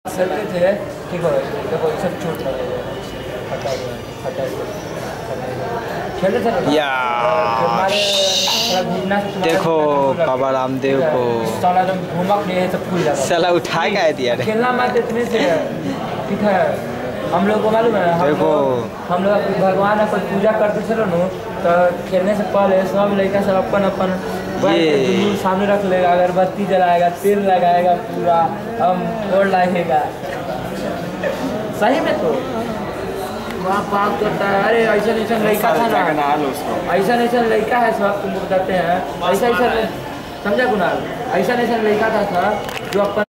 खेलते थे, ठीक हो देखो सब चोट लगेगा, खेलते थे यार। देखो बाबा रामदेव को साला जब घुमक नहीं है सब फूल जाता है, साला उठा के दिया रे। खेलना मत इतने से, ठीक है। हम लोग को मालूम है, हम लोग भगवान अपन पूजा करते थे ना, तो खेलने से पहले सब लड़का सब अपन सामने रख लेगा, अगरबत्ती जलाएगा, तेल लगाएगा, पूरा हम और लाएगा सही में। तो वहाँ बात करता है, अरे ऐसा लड़का था ना, ऐसा लड़का है, सब तुम बताते हैं ऐसा समझा कुणाल, ऐसा लड़का था जो अपन